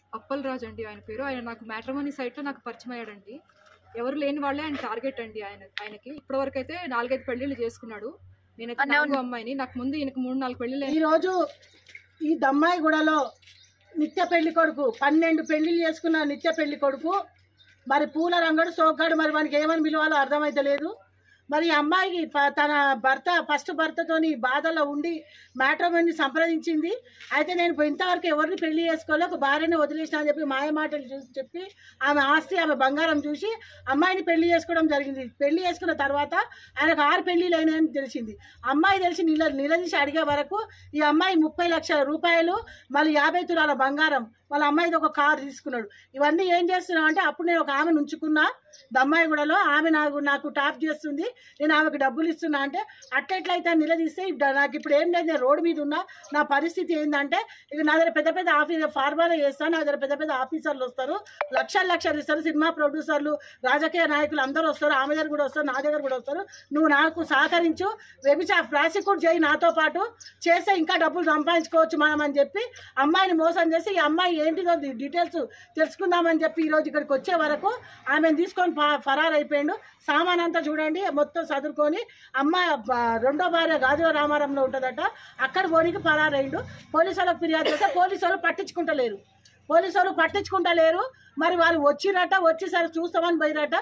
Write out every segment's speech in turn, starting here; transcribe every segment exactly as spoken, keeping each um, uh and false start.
అప్పల్ రాజ్ అండి ఆయన పేరు. ఆయన నాకు మ్యాట్రిమోనీ సైట్‌లో నాకు పరిచయం అయ్యాడండి. ఎవరు లేని వాళ్ళే ఆయన టార్గెట్ అండి ఆయన ఆయనకి. ఇప్పటివరకైతే నాలుగైదు పెళ్ళిళ్ళు చేసుకున్నాడు. నేనైతే నాలుగో అమ్మాయిని. నాకు ముందు ఈయనకి మూడు నాలుగు పెళ్ళిళ్ళు. ఈరోజు ఈ దమ్మాయిగూడలో నిత్య పెళ్లి కొడుకు పన్నెండు పెళ్లిళ్ళు చేసుకున్న నిత్య పెళ్లి కొడుకు మరి పూల రంగడు సోగ్గాడు, మరి మనకి ఏమని పిలవాలో అర్థమైతే లేదు. మరి ఈ అమ్మాయికి తన భర్త ఫస్ట్ భర్తతోని బాధలో ఉండి మ్యాట్రిమోనీ సంప్రదించింది. అయితే నేను ఇంతవరకు ఎవరిని పెళ్లి చేసుకోవాలి, ఒక భార్యని వదిలేసిన అని చెప్పి మాయ మాటలు చూసి చెప్పి ఆమె ఆస్తి ఆమె బంగారం చూసి అమ్మాయిని పెళ్లి చేసుకోవడం జరిగింది. పెళ్లి చేసుకున్న తర్వాత ఆయనకు ఆరు పెళ్లిళ్ళు అయినాయని తెలిసింది. అమ్మాయి తెలిసి నిల నిలదీసి అడిగే వరకు ఈ అమ్మాయి ముప్పై లక్షల రూపాయలు మళ్ళీ యాభై తులాల బంగారం వాళ్ళ అమ్మాయిది ఒక కారు తీసుకున్నాడు. ఇవన్నీ ఏం చేస్తున్నావు అంటే అప్పుడు నేను ఒక ఆమెను ఉంచుకున్నా దమ్మాయిగూడలో, ఆమె నాకు నాకు టాప్ చేస్తుంది, నేను ఆమెకు డబ్బులు ఇస్తున్నా అంటే అట్లెట్లయితే నిలదీస్తే నాకు ఇప్పుడు ఏం లేదు, నేను రోడ్డు మీద ఉన్నా, నా పరిస్థితి ఏంటంటే ఇక నా దగ్గర పెద్ద పెద్ద ఆఫీస్ ఫార్మాలో చేస్తాను, నా దగ్గర పెద్ద పెద్ద ఆఫీసర్లు వస్తారు, లక్షలు లక్షలు ఇస్తారు, సినిమా ప్రొడ్యూసర్లు రాజకీయ నాయకులు అందరూ వస్తారు, ఆమె దగ్గర కూడా వస్తారు, నా దగ్గర కూడా వస్తారు, నువ్వు నాకు సహకరించు, వ్యభిచార ప్రాసిక్యూట్ చేయి, నాతో పాటు చేస్తే ఇంకా డబ్బులు సంపాదించుకోవచ్చు మనం అని చెప్పి అమ్మాయిని మోసం చేసి ఈ అమ్మాయి ఏంటిదో డీటెయిల్స్ తెలుసుకుందామని చెప్పి ఈరోజు ఇక్కడికి వచ్చే వరకు ఆమెను తీసుకొని ఫరార్ అయిపోయాడు. సామాన్ అంతా చూడండి మొత్తం చదువుకొని అమ్మాయి రెండో భార్య గాజుల రామారంలో ఉంటుందట, అక్కడ పోనీకి ఫరారైండు. పోలీసు వాళ్ళకి ఫిర్యాదు చేస్తే పోలీసు వాళ్ళు పట్టించుకుంటలేరు పోలీసు వాళ్ళు పట్టించుకుంటలేరు మరి వాళ్ళు వచ్చిరట, వచ్చేసరికి చూస్తామని పోయిరట.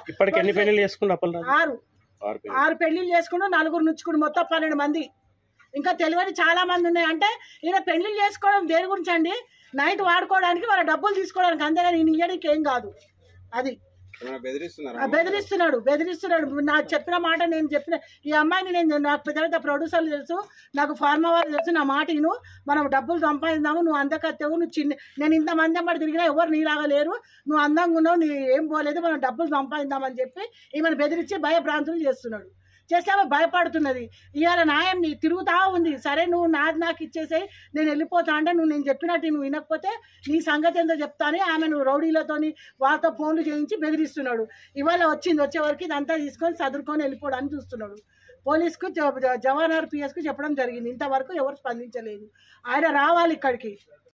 ఆరు ఆరు పెళ్లిళ్ళు చేసుకుని నలుగురు నుంచుకుని మొత్తం పన్నెండు మంది, ఇంకా తెలియని చాలా మంది ఉన్నాయి. అంటే ఈయన పెళ్లిళ్ళు చేసుకోవడం దేని గురించి అండి, నైట్ వాడుకోవడానికి వాళ్ళ డబ్బులు తీసుకోవడానికి, అంతేగాని ఈయన ఇయ్యడానికి ఏం కాదు. అది బెదిరిస్తున్నాడు బెదిరిస్తున్నాడు నాకు చెప్పిన మాట నేను చెప్పిన ఈ అమ్మాయిని నేను నాకు పెద్ద పెద్ద ప్రొడ్యూసర్లు తెలుసు, నాకు ఫార్మా వాళ్ళు తెలుసు, నా మాట ఇను, మనం డబ్బులు సంపాదిద్దాము, నువ్వు అందకత్తేవు, నువ్వు చిన్న నేను ఇంతమంది అమ్మడి తిరిగినా ఎవరు నీలాగా లేరు, నువ్వు అందంగా ఉన్నావు, నీ ఏం పోలేదు, మనం డబ్బులు సంపాదిద్దామని చెప్పి ఈమెను బెదిరించి భయభ్రాంతులు చేస్తున్నాడు. చేస్తే ఆమె భయపడుతున్నది. ఇవాళ న్యాయం నీ తిరుగుతా ఉంది, సరే నువ్వు నాది నాకు ఇచ్చేసాయి, నేను వెళ్ళిపోతా అంటే నువ్వు నేను చెప్పినట్టు నువ్వు వినకపోతే నీ సంగతి ఏందో చెప్తానే ఆమె నువ్వు రౌడీలతోని వాళ్ళతో ఫోన్లు చేయించి బెదిరిస్తున్నాడు. ఇవాళ వచ్చింది, వచ్చే వరకు ఇదంతా తీసుకొని చదువుకొని వెళ్ళిపోవడానికి చూస్తున్నాడు. పోలీసుకు జవహర్ పిఎస్కు చెప్పడం జరిగింది, ఇంతవరకు ఎవరు స్పందించలేదు. ఆయన రావాలి ఇక్కడికి.